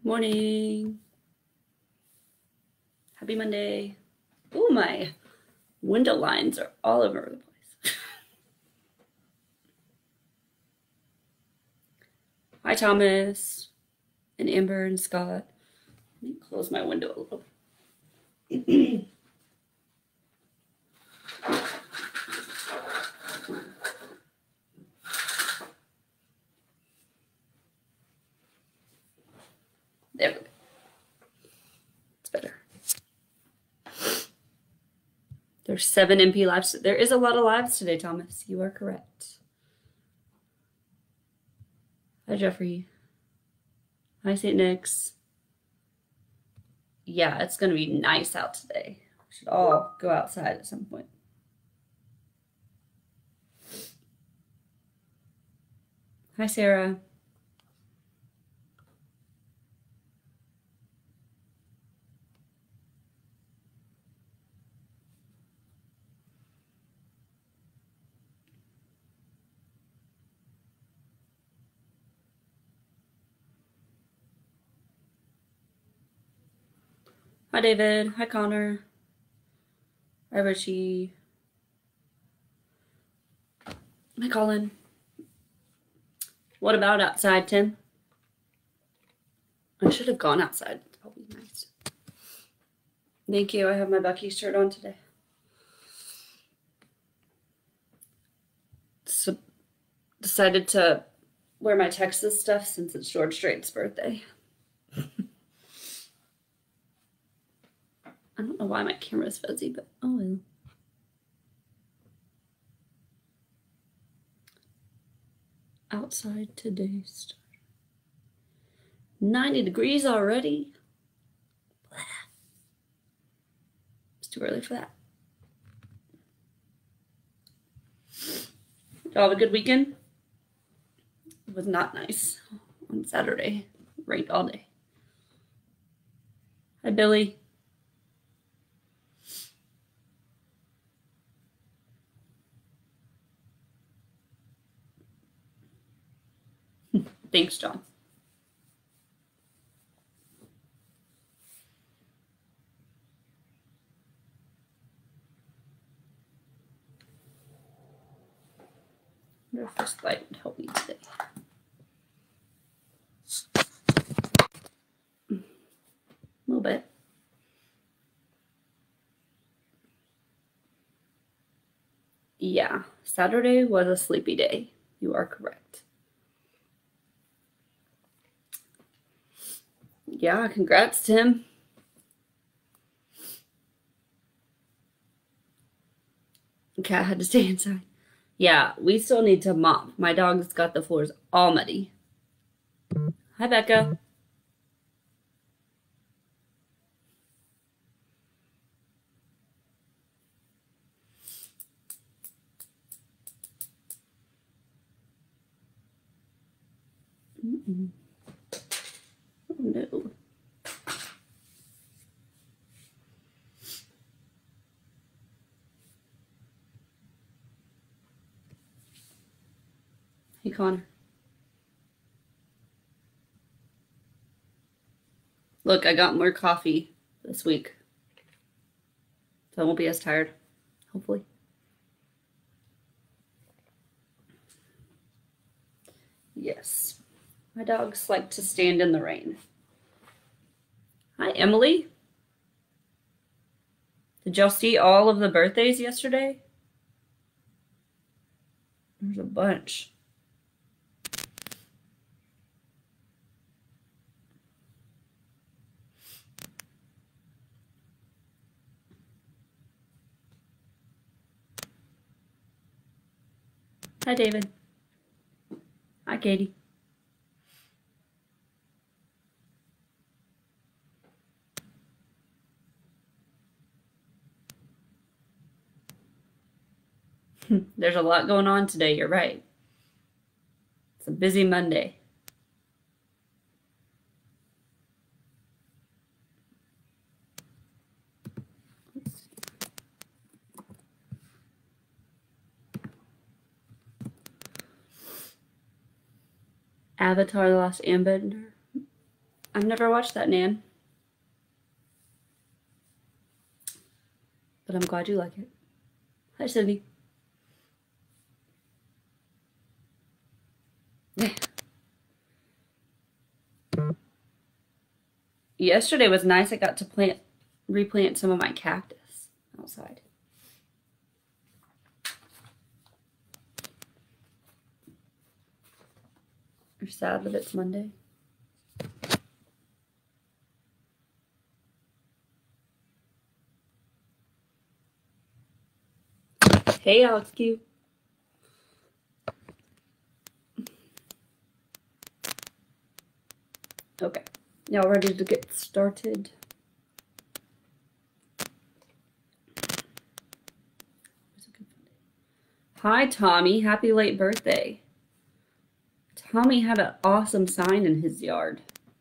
Morning. Happy Monday. Ooh, my window lines are all over the place. Hi, Thomas and Amber and Scott. Let me close my window a little. There we go. It's better. There's 7 MP lives. There is a lot of lives today, Thomas. You are correct. Hi, Jeffrey. Hi, St. Nick's. Yeah, it's going to be nice out today. We should all go outside at some point. Hi, Sarah. Hi, David. Hi, Connor. Hi, Richie. Hi, Colin. What about outside, Tim? I should have gone outside. It's probably nice. Thank you. I have my Bucky shirt on today. So decided to wear my Texas stuff since it's George Strait's birthday. I don't know why my camera's fuzzy, but oh well. Outside today, 90 degrees already. It's too early for that. Y'all have a good weekend? It was not nice on Saturday. It rained all day. Hi, Billy. Thanks, John. I wonder if this light would help me today. A little bit. Yeah, Saturday was a sleepy day. You are correct. Yeah, congrats, Tim. The cat had to stay inside. Yeah, we still need to mop. My dog's got the floors all muddy. Hi, Becca. Oh, no. Hey, Connor. Look, I got more coffee this week. So I won't be as tired, hopefully. Yes. My dogs like to stand in the rain. Hi, Emily. Did y'all see all of the birthdays yesterday? There's a bunch. Hi, David. Hi, Katie. There's a lot going on today, you're right. It's a busy Monday. Avatar: The Last Airbender. I've never watched that, Nan. But I'm glad you like it. Hi, Sydney. Yesterday was nice. I got to replant some of my cactus outside. You're sad that it's Monday? Hey, Alex Q. Okay, y'all ready to get started? Hi, Tommy. Happy late birthday. Tommy had an awesome sign in his yard.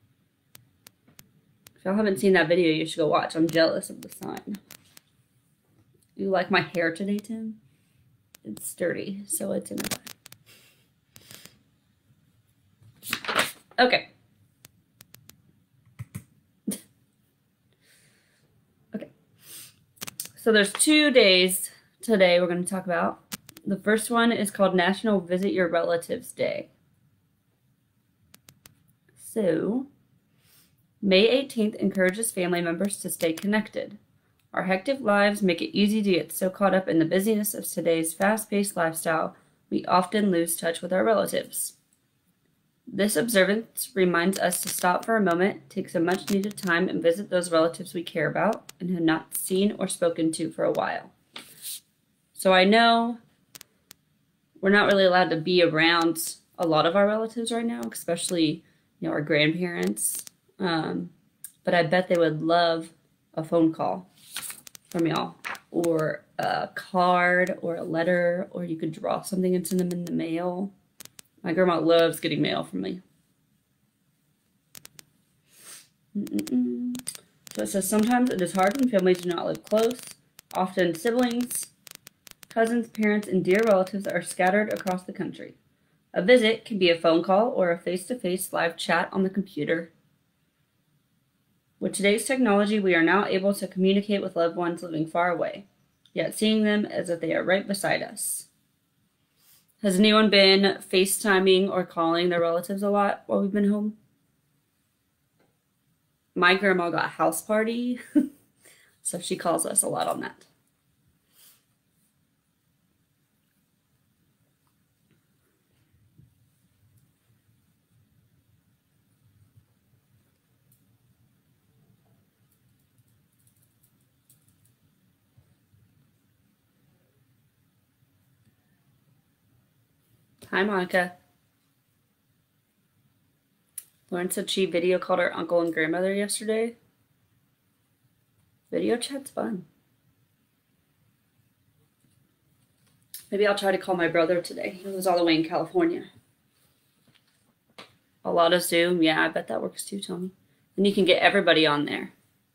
If y'all haven't seen that video, you should go watch. I'm jealous of the sign. You like my hair today, Tim? It's sturdy, so it's in a bun. Okay. Okay. So there's 2 days today we're going to talk about. The first one is called National Visit Your Relatives Day. So, May 18th encourages family members to stay connected. Our hectic lives make it easy to get so caught up in the busyness of today's fast-paced lifestyle, we often lose touch with our relatives. This observance reminds us to stop for a moment, take some much-needed time, and visit those relatives we care about and have not seen or spoken to for a while. So I know we're not really allowed to be around a lot of our relatives right now, especially, you know, our grandparents. But I bet they would love a phone call from y'all, or a card, or a letter, or you could draw something and send them in the mail. My grandma loves getting mail from me. So it says, sometimes it is hard when families do not live close. Often siblings, cousins, parents, and dear relatives are scattered across the country. A visit can be a phone call or a face-to-face live chat on the computer. With today's technology, we are now able to communicate with loved ones living far away, yet seeing them as if they are right beside us. Has anyone been FaceTiming or calling their relatives a lot while we've been home? My grandma got a house party, so she calls us a lot on that. Hi, Monica. Lauren said she video called her uncle and grandmother yesterday. Video chat's fun. Maybe I'll try to call my brother today. He was all the way in California. A lot of Zoom. Yeah, I bet that works too, Tommy. And you can get everybody on there.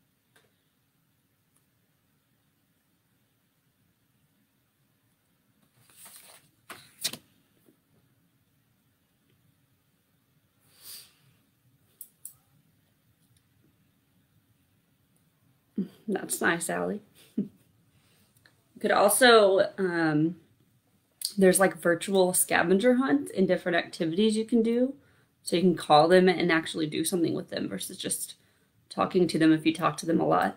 That's nice, Allie. You could also, there's like virtual scavenger hunts and different activities you can do. So you can call them and actually do something with them versus just talking to them if you talk to them a lot.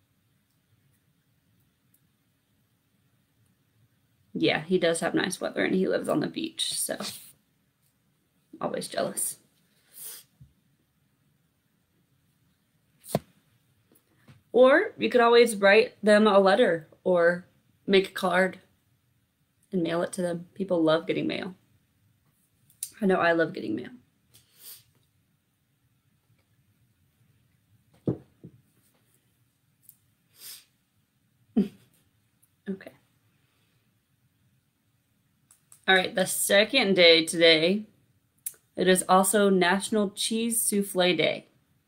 Yeah, he does have nice weather and he lives on the beach, so always jealous. Or you could always write them a letter or make a card and mail it to them. People love getting mail. I know I love getting mail. Okay. All right, the second day today, it is also National Cheese Souffle Day,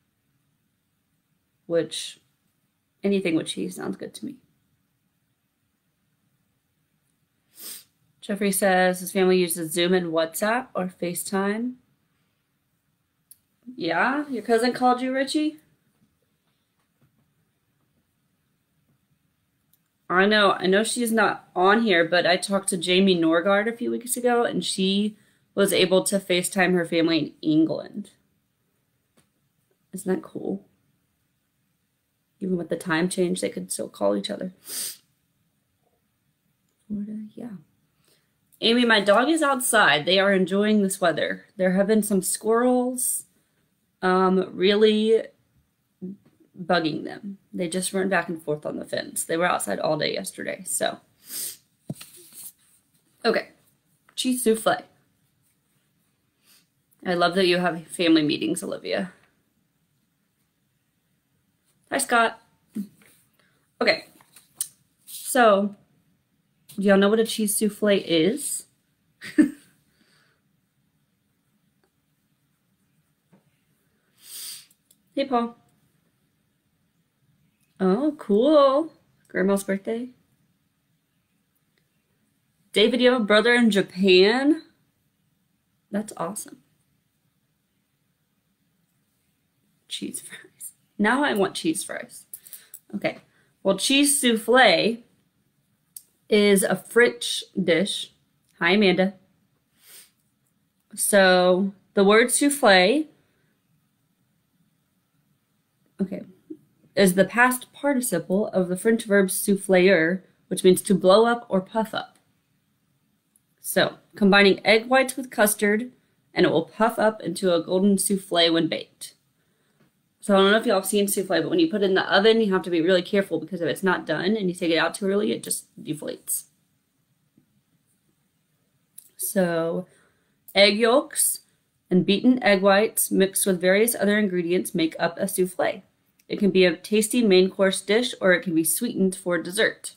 which anything with cheese sounds good to me. Jeffrey says his family uses Zoom and WhatsApp or FaceTime. Yeah? Your cousin called you, Richie? I know she's not on here, but I talked to Jamie Norgard a few weeks ago, and she was able to FaceTime her family in England. Isn't that cool? Even with the time change, they could still call each other. Florida, yeah. Amy, my dog is outside. They are enjoying this weather. There have been some squirrels really bugging them. They just run back and forth on the fence. They were outside all day yesterday, so. Okay, cheese souffle. I love that you have family meetings, Olivia. Hi, Scott. Okay, so do y'all know what a cheese souffle is? Hey, Paul. Oh, cool. Grandma's birthday. David, you have a brother in Japan? That's awesome. Cheese fries. Now I want cheese fries. Okay. Well, cheese souffle is a French dish. Hi, Amanda. So the word souffle, okay, is the past participle of the French verb souffleur, which means to blow up or puff up. So combining egg whites with custard, and it will puff up into a golden souffle when baked. So I don't know if y'all have seen souffle, but when you put it in the oven, you have to be really careful because if it's not done and you take it out too early, it just deflates. So egg yolks and beaten egg whites mixed with various other ingredients make up a souffle. It can be a tasty main course dish or it can be sweetened for dessert.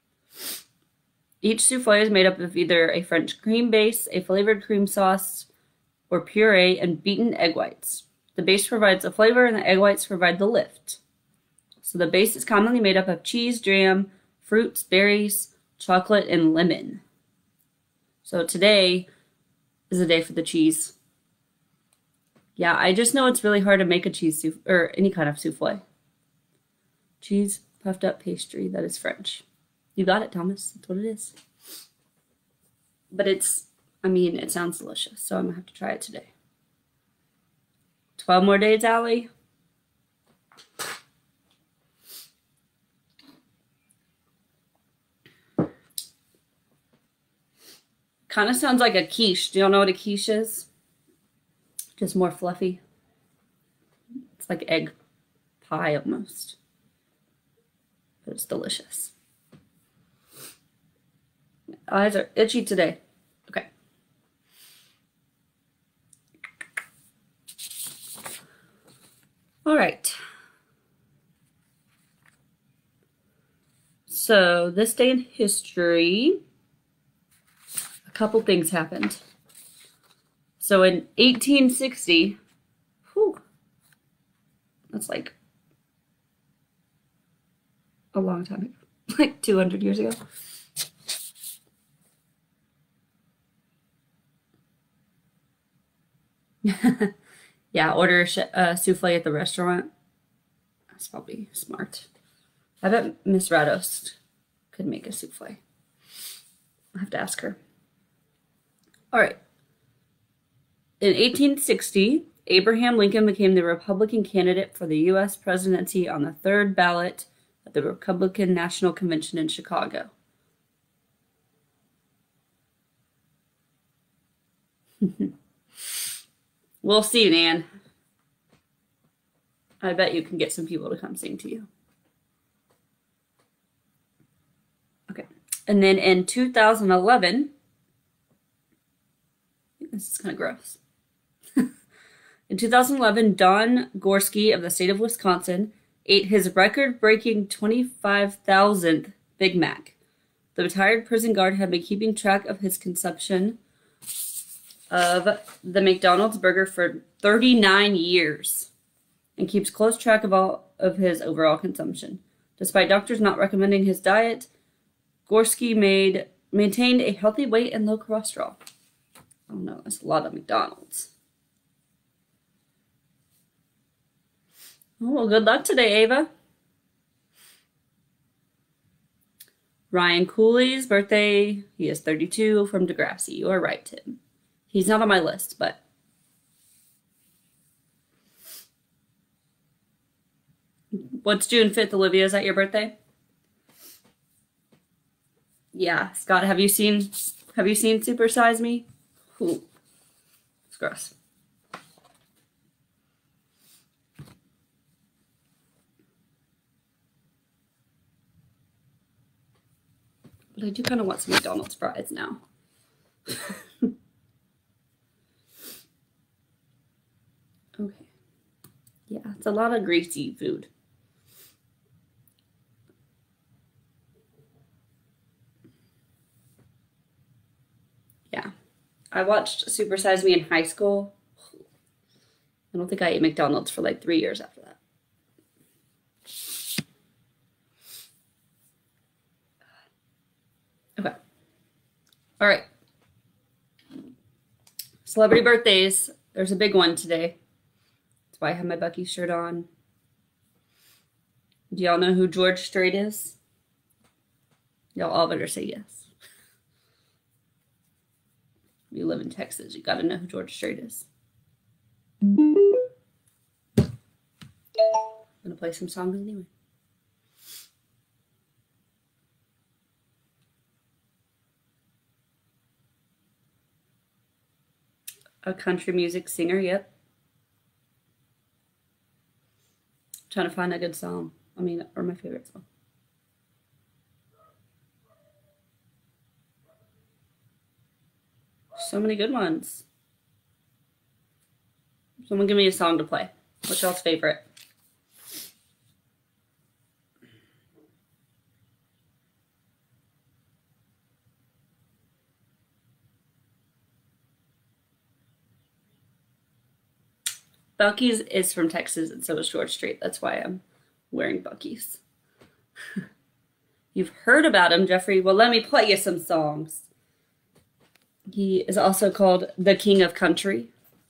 Each souffle is made up of either a French cream base, a flavored cream sauce, or puree and beaten egg whites. The base provides the flavor and the egg whites provide the lift. So the base is commonly made up of cheese, jam, fruits, berries, chocolate, and lemon. So today is the day for the cheese. Yeah, I just know it's really hard to make a cheese souffle, or any kind of souffle. Cheese puffed up pastry, that is French. You got it, Thomas. That's what it is. But it's, I mean, it sounds delicious, so I'm gonna have to try it today. 12 more days, Allie. Kind of sounds like a quiche. Do y'all know what a quiche is? Just more fluffy. It's like egg pie almost. But it's delicious. Eyes are itchy today. Okay. All right. So this day in history, a couple things happened. So in 1860, whew, that's like a long time ago, like 200 years ago. Yeah, order a souffle at the restaurant. That's probably smart. I bet Miss Rados could make a souffle. I'll have to ask her. All right. In 1860, Abraham Lincoln became the Republican candidate for the U.S. presidency on the third ballot at the Republican National Convention in Chicago. We'll see, Nan. I bet you can get some people to come sing to you. Okay. And then in 2011, this is kind of gross. In 2011, Don Gorski of the state of Wisconsin ate his record-breaking 25,000th Big Mac. The retired prison guard had been keeping track of his consumption of the McDonald's burger for 39 years and keeps close track of all of his overall consumption. Despite doctors not recommending his diet, Gorski maintained a healthy weight and low cholesterol. Oh no, that's a lot of McDonald's. Oh, well, good luck today, Ava. Ryan Cooley's birthday. He is 32 from Degrassi. You are right, Tim. He's not on my list, but... What's June 5th, Olivia? Is that your birthday? Yeah, Scott, have you seen Super Size Me? Ooh, it's gross. But I do kind of want some McDonald's fries now. Okay. Yeah, it's a lot of greasy food. Yeah. I watched Super Size Me in high school. I don't think I ate McDonald's for like 3 years after that. Okay. All right. Celebrity birthdays. There's a big one today. That's why I have my Bucky shirt on. Do y'all know who George Strait is? Y'all all better say yes. You live in Texas. You gotta know who George Strait is. I'm gonna play some songs anyway. A country music singer, yep. Trying to find a good song. Or my favorite song. So many good ones. Someone give me a song to play. What's y'all's favorite? Bucky's is from Texas, and so is George Strait. That's why I'm wearing Bucky's. You've heard about him, Jeffrey. Well, let me play you some songs. He is also called the King of Country.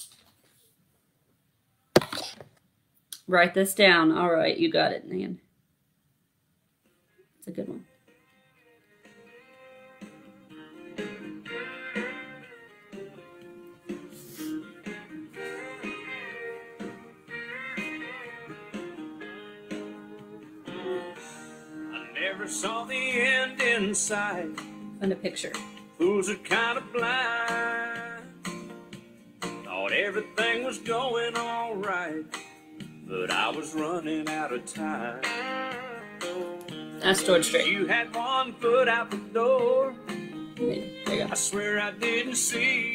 Write this down. All right, you got it, Nan. It's a good one. Never saw the end in sight. Find a picture. Fools are kind of blind. Thought everything was going all right, but I was running out of time. That's George Strait. You had one foot out the door. There you go. I swear I didn't see.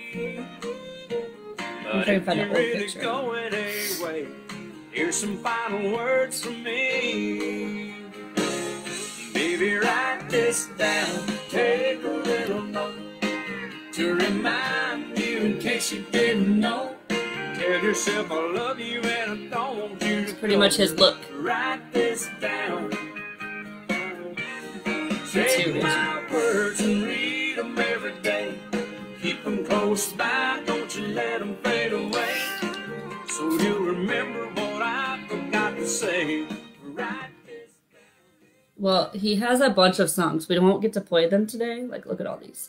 I'm But trying to if find you're an old really picture. going away, here's some final words from me. Baby, write this down. Take a little note to remind you in case you didn't know. Tell yourself I love you and I don't want you to It's pretty much his look. Write this down. That's Take who it is. my words and read them every day. Keep them close by, don't you let them fade away. So you'll remember what I forgot to say. Write this down. Well, he has a bunch of songs. We won't get to play them today. Like, look at all these.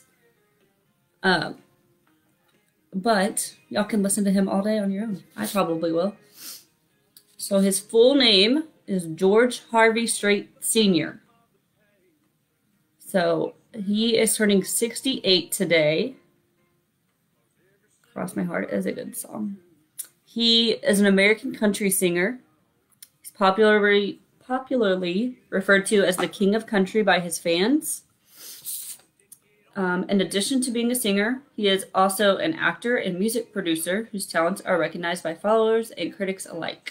But y'all can listen to him all day on your own. I probably will. So his full name is George Harvey Strait Sr. So he is turning 68 today. Cross My Heart is a good song. He is an American country singer. He's popularly referred to as the King of Country by his fans. In addition to being a singer, he is also an actor and music producer whose talents are recognized by followers and critics alike.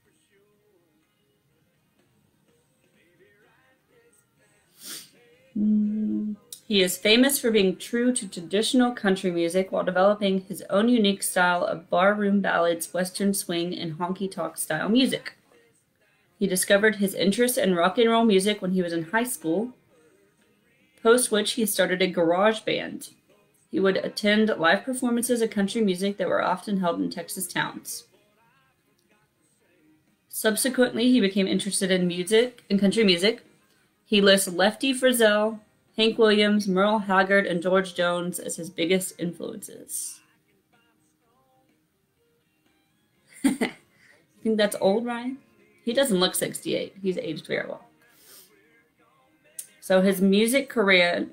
He is famous for being true to traditional country music while developing his own unique style of barroom ballads, western swing, and honky-tonk style music. He discovered his interest in rock and roll music when he was in high school, post which he started a garage band. He would attend live performances of country music that were often held in Texas towns. Subsequently, he became interested in music and country music. He lists Lefty Frizzell, Hank Williams, Merle Haggard, and George Jones as his biggest influences. Think that's old, Ryan? He doesn't look 68. He's aged very well. So his music career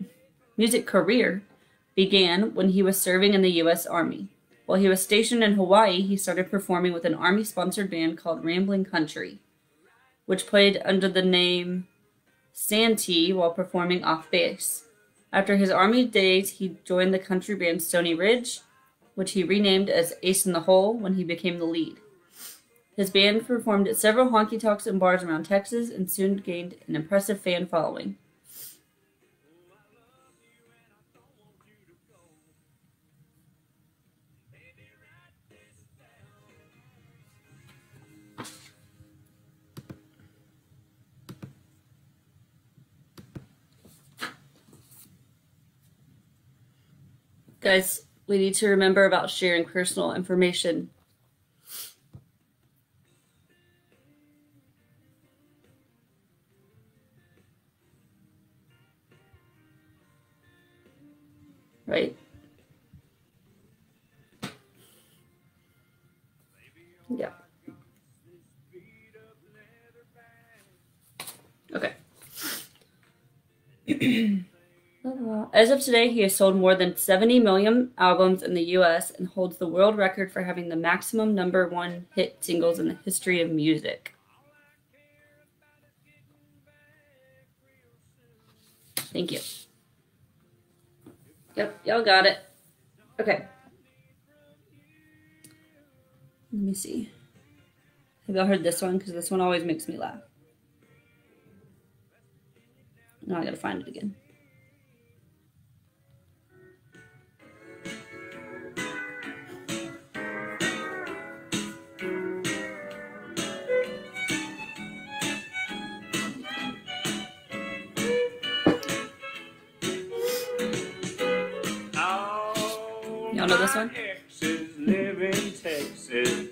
began when he was serving in the U.S. Army. While he was stationed in Hawaii, he started performing with an Army-sponsored band called Ramblin' Country, which played under the name Santee while performing off base. After his Army days, he joined the country band Stony Ridge, which he renamed as Ace in the Hole when he became the lead. His band performed at several honky-tonks and bars around Texas and soon gained an impressive fan following. Guys, we need to remember about sharing personal information. Right? Yeah. Okay. As of today, he has sold more than 70 million albums in the U.S. and holds the world record for having the maximum #1 hit singles in the history of music. Thank you. Yep, y'all got it. Okay. Let me see. Have y'all heard this one? Because this one always makes me laugh. Now I gotta find it again. Y'all know this one? Live in Texas.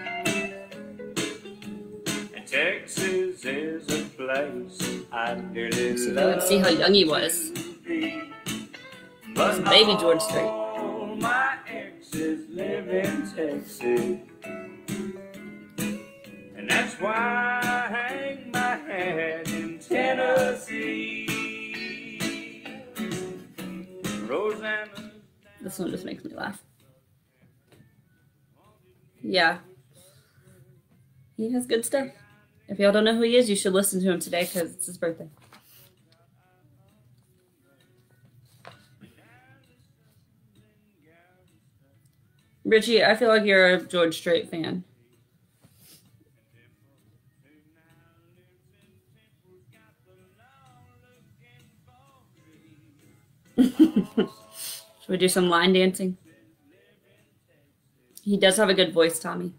And Texas is a place I dearly So love. you can see how young he was. He was a baby George Strait. All my exes live in Texas. And that's why I hang my hat in Tennessee. Rosanna. This one just makes me laugh. Yeah. He has good stuff. If y'all don't know who he is, you should listen to him today because it's his birthday. Richie, I feel like you're a George Strait fan. Should we do some line dancing? He does have a good voice, Tommy.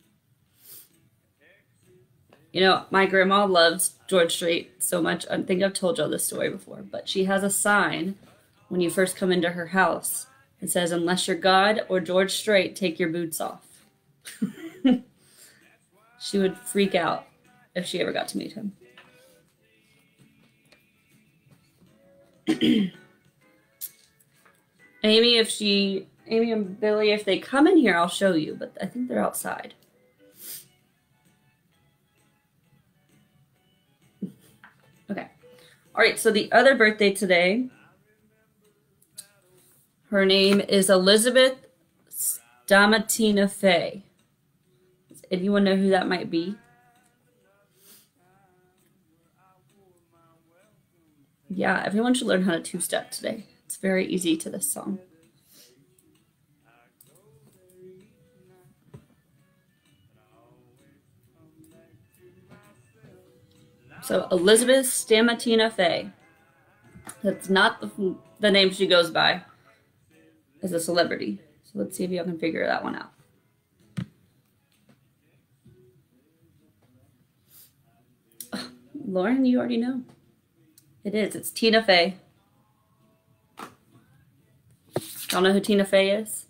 You know, my grandma loves George Strait so much. I think I've told y'all this story before, but she has a sign when you first come into her house. It says, "Unless you're God or George Strait, take your boots off." She would freak out if she ever got to meet him. Amy and Billy, if they come in here, I'll show you, but I think they're outside. Okay. All right, so the other birthday today, her name is Elizabeth Stamatina Fay. Does anyone know who that might be? Yeah, everyone should learn how to two-step today. It's very easy to this song. So Elizabeth Stamatina Fay. That's not the name she goes by as a celebrity. So let's see if y'all can figure that one out. Oh, Lauren, you already know. It is. It's Tina Fey. Y'all know who Tina Fey is?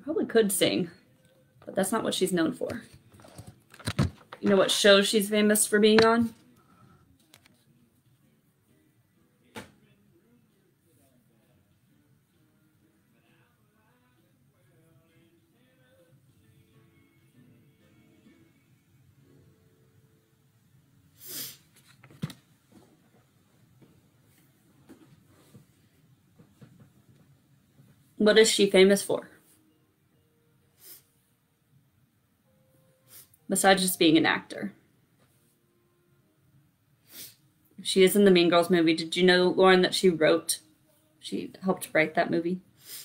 probably could sing, but that's not what she's known for. You know what show she's famous for being on? What is she famous for? Besides just being an actor. She is in the Mean Girls movie. Did you know, Lauren, that she helped write that movie?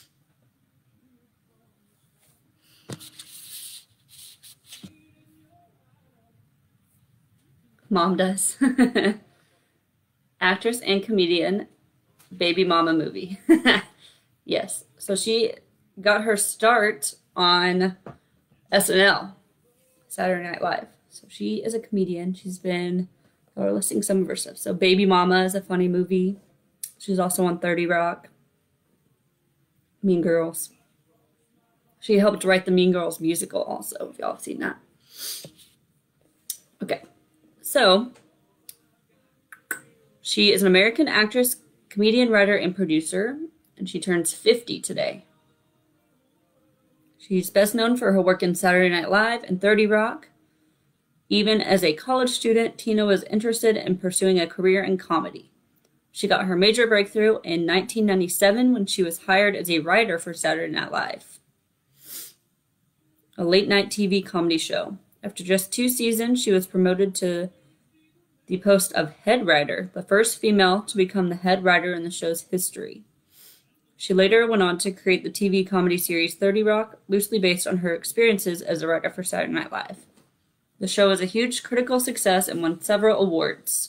Mom does. Actress and comedian, Baby Mama movie. Yes. So she got her start on SNL, Saturday Night Live. So she is a comedian. She's been listing some of her stuff. So Baby Mama is a funny movie. She's also on 30 Rock. Mean Girls. She helped write the Mean Girls musical also, if y'all have seen that. Okay. So she is an American actress, comedian, writer, and producer. And she turns 50 today. She's best known for her work in Saturday Night Live and 30 Rock. Even as a college student, Tina was interested in pursuing a career in comedy. She got her major breakthrough in 1997 when she was hired as a writer for Saturday Night Live, a late-night TV comedy show. After just 2 seasons, she was promoted to the post of head writer, the first female to become the head writer in the show's history. She later went on to create the TV comedy series 30 Rock, loosely based on her experiences as a writer for Saturday Night Live. The show was a huge critical success and won several awards.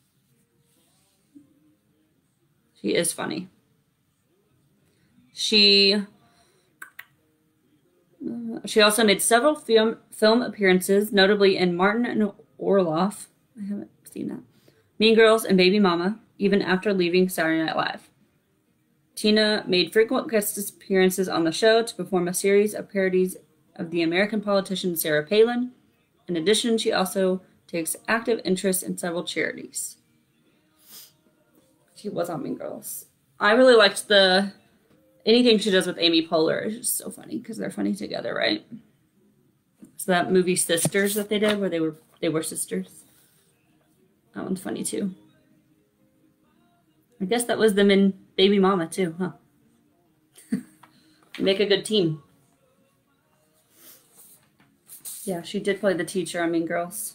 She is funny. She also made several film appearances, notably in Martin and Orloff. I haven't seen that. Mean Girls and Baby Mama, even after leaving Saturday Night Live. Tina made frequent guest appearances on the show to perform a series of parodies of the American politician Sarah Palin. In addition, she also takes active interest in several charities. She was on Mean Girls. I really liked anything she does with Amy Poehler is just so funny because they're funny together, right? So that movie Sisters that they did where they were sisters. That one's funny too. I guess that was them in Baby Mama too, huh? They make a good team. Yeah, she did play the teacher on Mean Girls.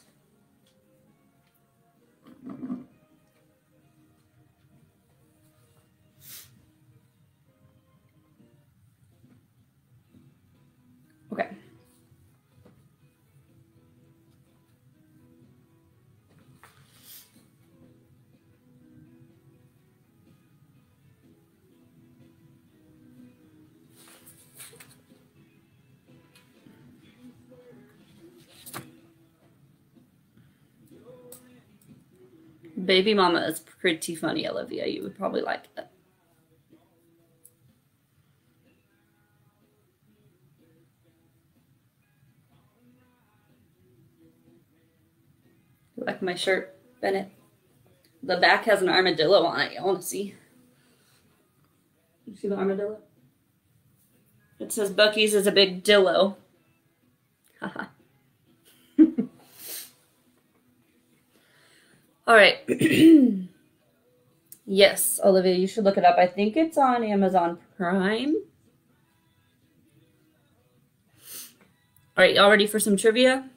Okay. Baby Mama is pretty funny, Olivia. You would probably like it. You like my shirt, Bennett? The back has an armadillo on it. You want to see? You see the armadillo? It says Bucky's is a big dillo. Haha. All right. Yes, Olivia, you should look it up. I think it's on Amazon Prime. All right, y'all ready for some trivia?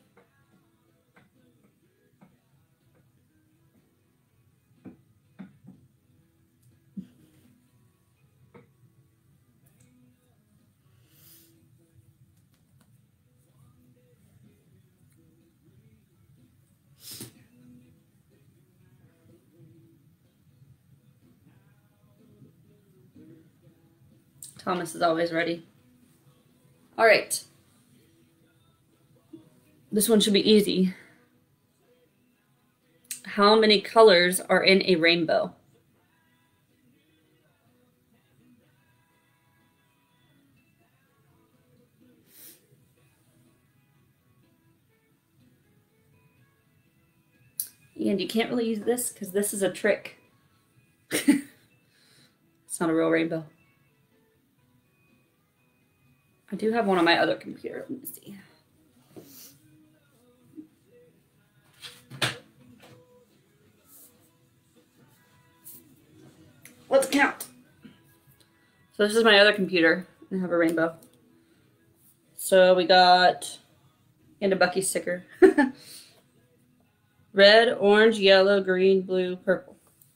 Thomas is always ready. All right. This one should be easy. How many colors are in a rainbow? And you can't really use this because this is a trick. It's not a real rainbow. I do have one on my other computer. Let me see. Let's count. So this is my other computer. I have a rainbow. So we got, and a Bucky sticker. Red, orange, yellow, green, blue, purple.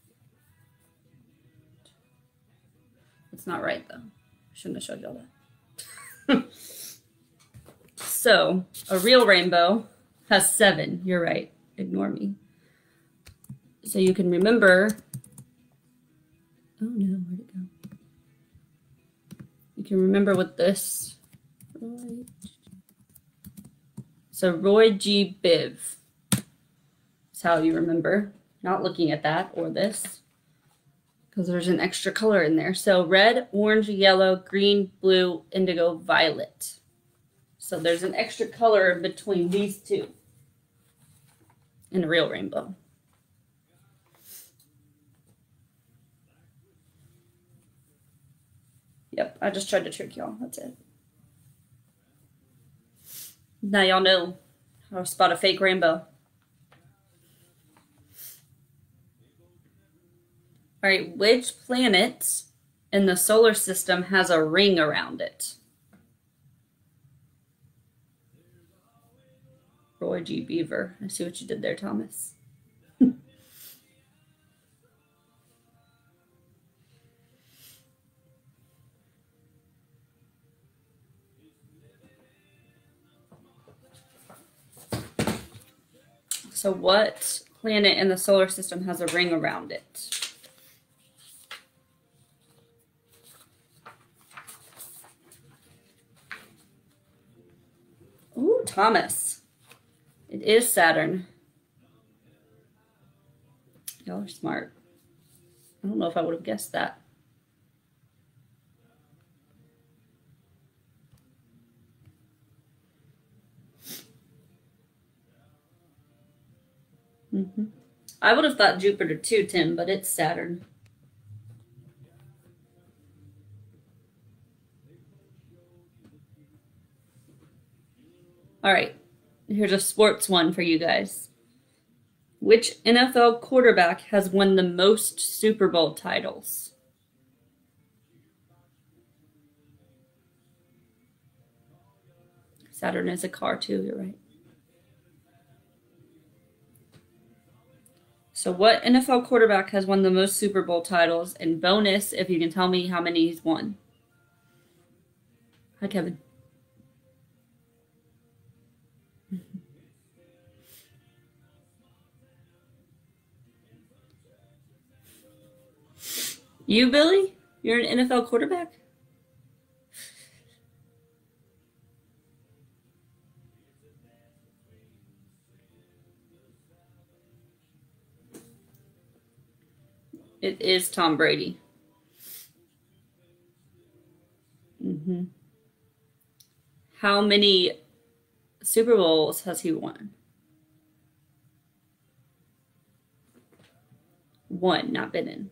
It's not right though. Shouldn't have showed y'all that. So a real rainbow has 7. You're right. Ignore me. So you can remember. Oh no, where'd it go? You can remember what this. So Roy G. Biv. That's how you remember. Not looking at that or this. Because there's an extra color in there. So red, orange, yellow, green, blue, indigo, violet. So there's an extra color between these two in a real rainbow. Yep, I just tried to trick y'all. That's it. Now y'all know how to spot a fake rainbow. All right, which planet in the solar system has a ring around it? Roy G. Beaver. I see what you did there, Thomas. So what planet in the solar system has a ring around it? Ooh, Thomas. It is Saturn. Y'all are smart. I don't know if I would have guessed that. I would have thought Jupiter too, Tim, but it's Saturn. All right, here's a sports one for you guys. Which NFL quarterback has won the most Super Bowl titles? Saturn is a car too, you're right. So what NFL quarterback has won the most Super Bowl titles? And bonus, if you can tell me how many he's won. Hi, Kevin. You, Billy? You're an NFL quarterback? It is Tom Brady. How many Super Bowls has he won? 1, not been in.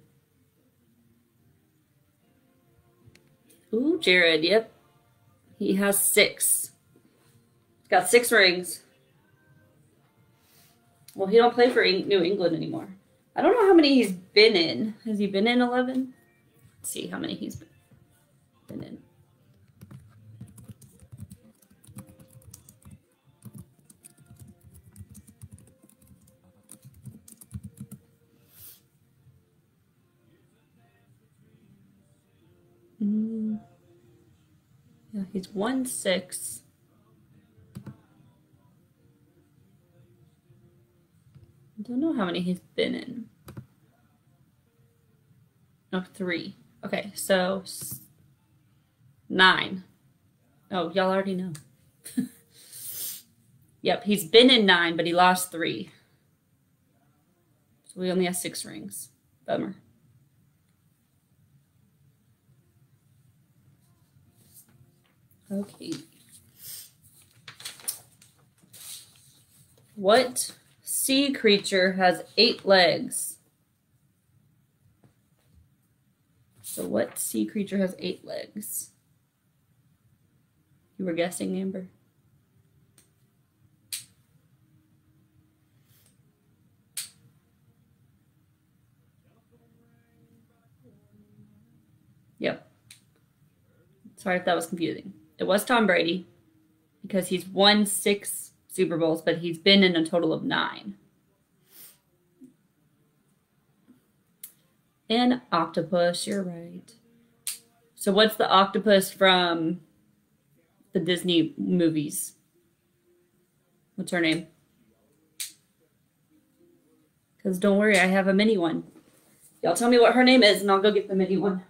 Ooh, Jared, yep. He has 6. He's got 6 rings. Well, he don't play for New England anymore. I don't know how many he's been in. Has he been in 11? Let's see how many he's been in. Yeah, he's won 6. I don't know how many he's been in. Oh, 3. Okay, so 9. Oh, y'all already know. Yep, he's been in 9, but he lost 3. So we only have 6 rings. Bummer. Okay. What sea creature has 8 legs? So what sea creature has 8 legs? You were guessing, Amber? Yep. Sorry if that was confusing. It was Tom Brady because he's won 6 Super Bowls, but he's been in a total of 9. An octopus, you're right. So what's the octopus from the Disney movies? What's her name? Because don't worry, I have a mini one. Y'all tell me what her name is and I'll go get the mini one.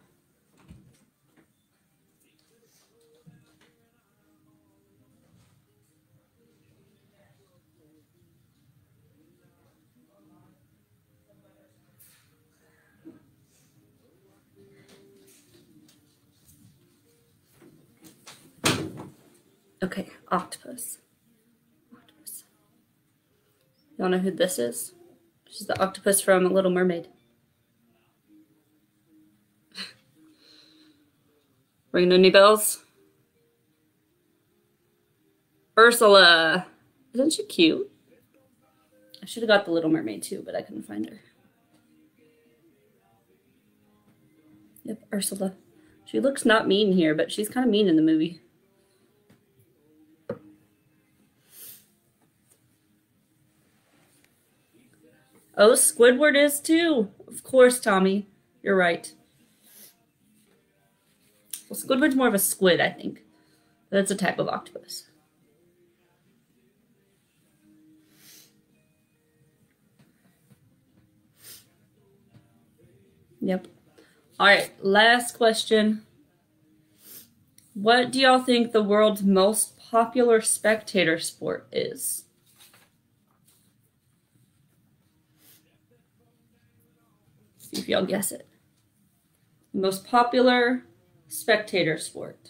Okay, octopus. Octopus. Y'all know who this is? She's the octopus from Little Mermaid. Ring any bells? Ursula. Isn't she cute? I should have got the Little Mermaid too, but I couldn't find her. Yep, Ursula. She looks not mean here, but she's kind of mean in the movie. Oh, Squidward is too. Of course, Tommy. You're right. Well, Squidward's more of a squid, I think. That's a type of octopus. Yep. All right, last question. What do y'all think the world's most popular spectator sport is? See if y'all guess it. Most popular spectator sport.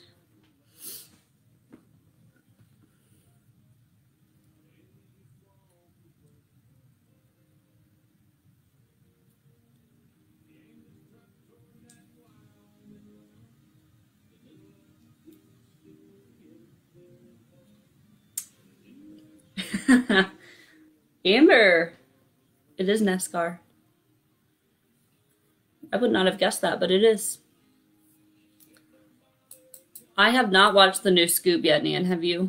Amber. It is NASCAR. I would not have guessed that, but it is. I have not watched the new Scoop yet, Nan. Have you?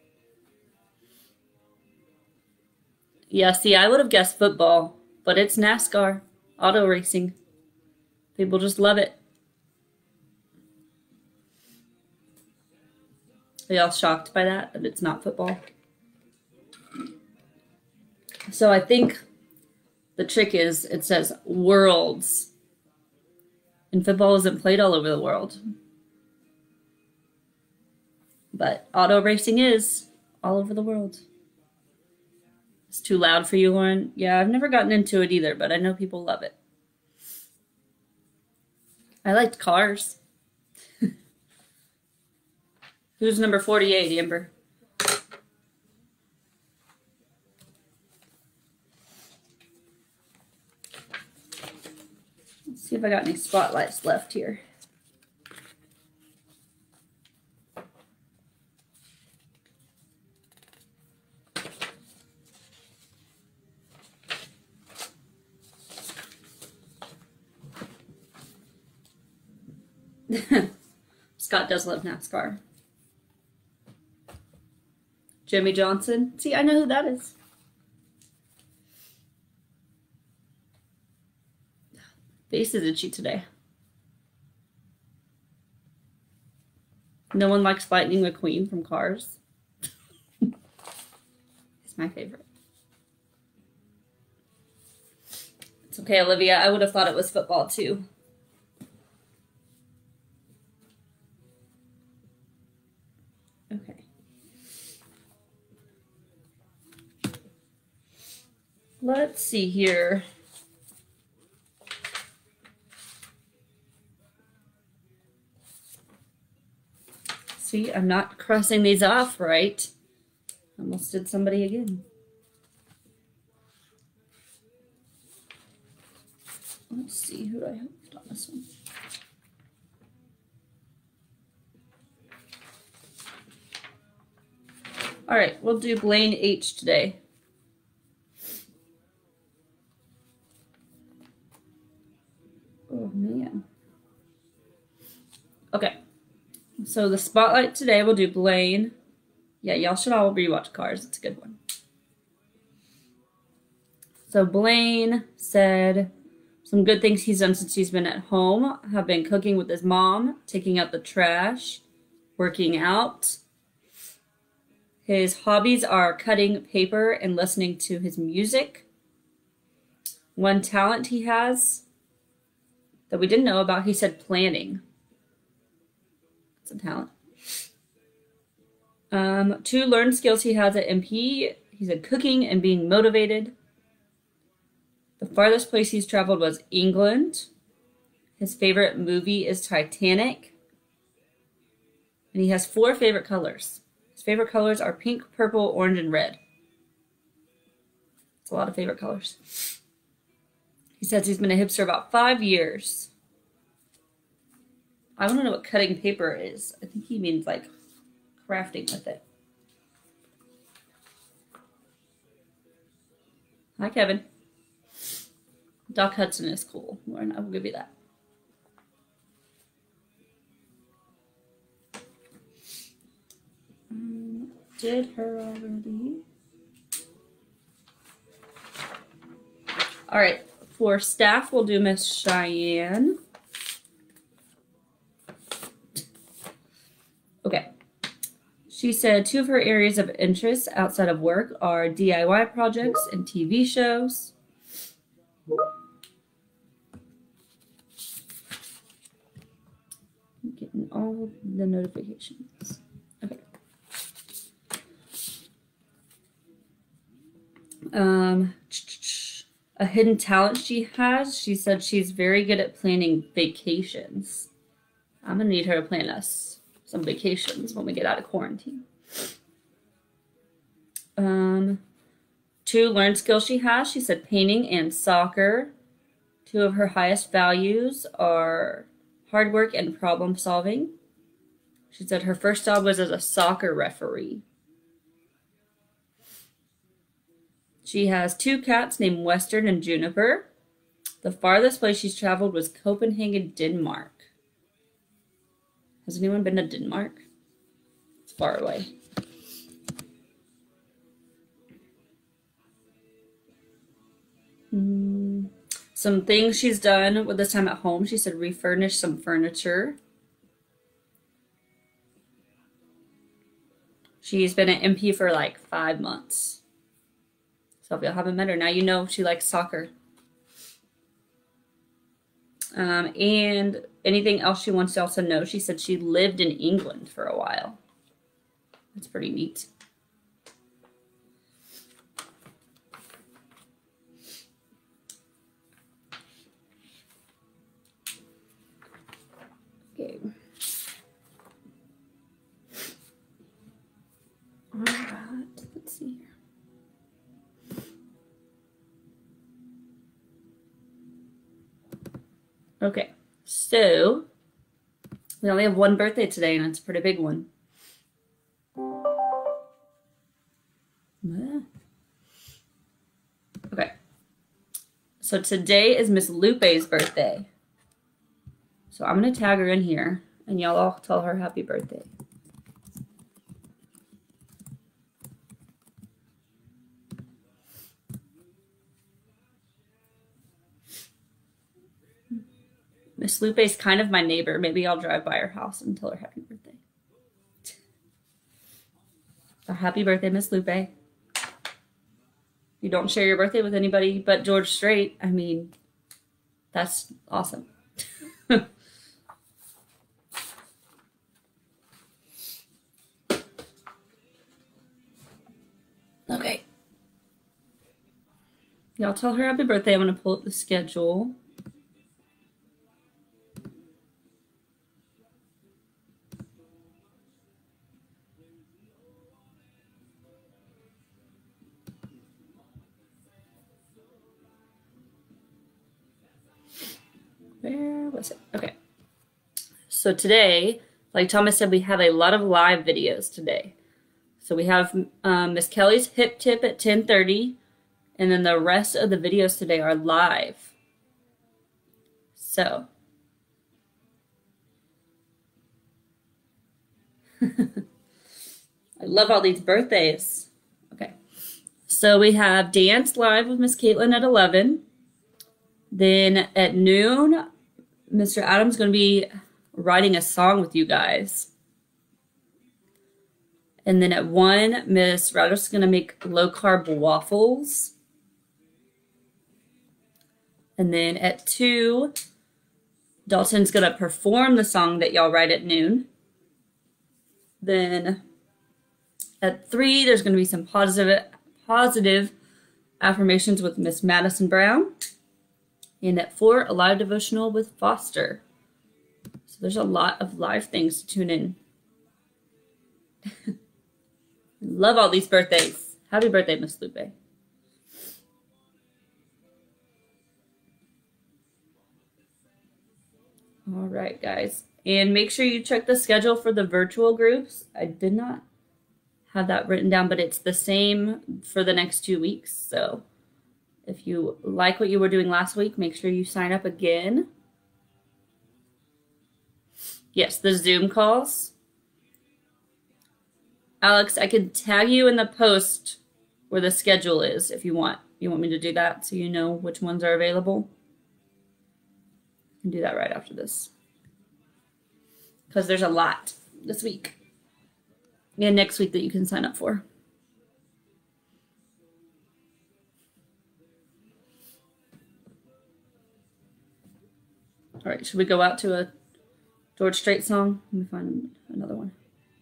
Yeah, see, I would have guessed football, but it's NASCAR. Auto racing. People just love it. Are y'all shocked by that it's not football? So I think the trick is it says worlds. And football isn't played all over the world. But auto racing is all over the world. It's too loud for you, Lauren? Yeah, I've never gotten into it either, but I know people love it. I liked Cars. Who's number 48, Amber? Let's see if I got any spotlights left here. Scott does love NASCAR. Jimmy Johnson. See, I know who that is. Face is itchy today. No one likes Lightning McQueen from Cars. It's my favorite. It's okay, Olivia. I would have thought it was football too. Okay. Let's see here. See, I'm not crossing these off right. Almost did somebody again. hooked on this one. All right, we'll do Blaine H today. Oh, man. Okay, so the spotlight today, we'll do Blaine. Yeah, y'all should all rewatch Cars. It's a good one. So Blaine said some good things he's done since he's been at home have been cooking with his mom, taking out the trash, working out. His hobbies are cutting paper and listening to his music. One talent he has that we didn't know about, he said planning. It's a talent. 2 learned skills he has at MP. He said cooking and being motivated. The farthest place he's traveled was England. His favorite movie is Titanic. And he has 4 favorite colors. His favorite colors are pink, purple, orange, and red. It's a lot of favorite colors. He says he's been a hipster about 5 years. I want to know what cutting paper is. I think he means like crafting with it. Hi, Kevin. Doc Hudson is cool. I will give you that. Did her already. All right, for staff, we'll do Miss Cheyenne. Okay. She said 2 of her areas of interest outside of work are DIY projects and TV shows. I'm getting all the notifications. Okay. A hidden talent she has. She said she's very good at planning vacations. I'm gonna need her to plan us some vacations when we get out of quarantine. 2 learned skills she has. She said painting and soccer. 2 of her highest values are hard work and problem solving. She said her first job was as a soccer referee. She has 2 cats named Western and Juniper. The farthest place she's traveled was Copenhagen, Denmark. Has anyone been to Denmark? It's far away. Some things she's done with this time at home. She said refurnish some furniture. She's been at MP for like 5 months. So if you haven't met her, now you know she likes soccer. And anything else she wants to also know, she said she lived in England for a while. That's pretty neat. Okay. All right, let's see here. Okay, so we only have 1 birthday today, and it's a pretty big one. Okay, so today is Miss Lupe's birthday. So I'm going to tag her in here, and y'all all tell her happy birthday. Miss Lupe's kind of my neighbor. Maybe I'll drive by her house and tell her happy birthday. So happy birthday, Miss Lupe. You don't share your birthday with anybody but George Strait. I mean, that's awesome. Okay. Y'all tell her happy birthday. I'm going to pull up the schedule. Okay. where was it? Okay. So today, like Thomas said, we have a lot of live videos today. So we have Miss Kelly's hip tip at 10:30, and then the rest of the videos today are live. So I love all these birthdays. Okay. So we have dance live with Miss Caitlin at 11. Then at noon, Mr. Adam's going to be writing a song with you guys. And then at 1, Miss Radish is going to make low-carb waffles. And then at 2, Dalton's going to perform the song that y'all write at noon. Then at 3, there's going to be some positive affirmations with Miss Madison Brown. And at 4, a live devotional with Foster. So there's a lot of live things to tune in. Love all these birthdays. Happy birthday, Miss Lupe. All right, guys. And make sure you check the schedule for the virtual groups. I did not have that written down, but it's the same for the next 2 weeks. So if you like what you were doing last week, make sure you sign up again. Yes, the Zoom calls. Alex, I can tag you in the post where the schedule is if you want. You want me to do that so you know which ones are available? I can do that right after this. Because there's a lot this week and next week that you can sign up for. All right, should we go out to a George Strait song? Let me find another one.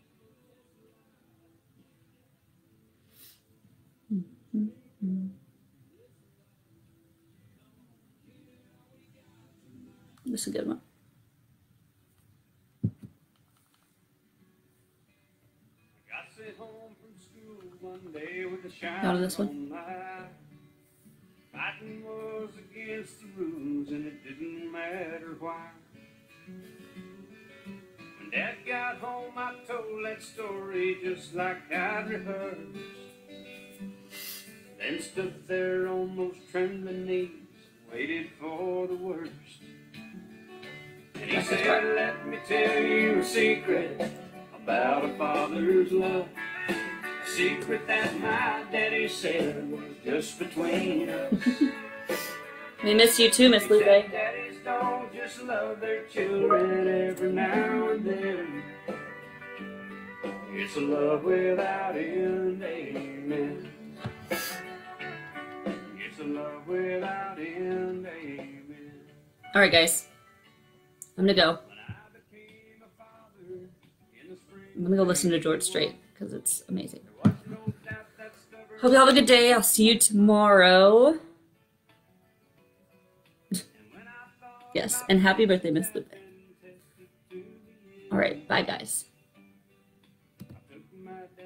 This is a good one. Out of this one. Fighting was against the rules and it didn't matter why. When Dad got home, I told that story just like I'd rehearsed. Then stood there on those trembling knees, waited for the worst. And he said, let me tell you a secret about a father's love. A secret that my daddy said was just between us. We miss you too, Miss Lupe. Daddies don't just love their children every now and then. It's a love without end, amen. It's a love without end, amen. All right, guys. I'm going to go. I'm going to go listen to George Strait because it's amazing. Hope you have a good day. I'll see you tomorrow. Yes, and happy birthday, Miss Lupe. All right, bye, guys.